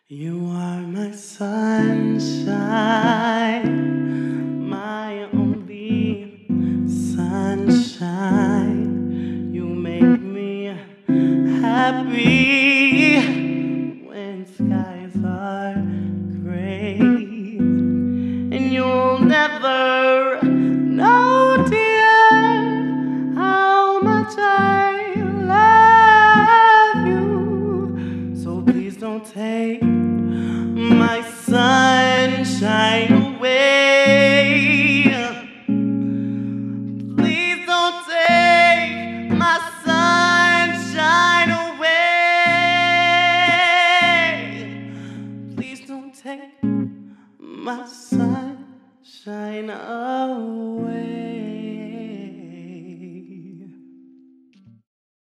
You are my sunshine, my only sunshine. You make me happy.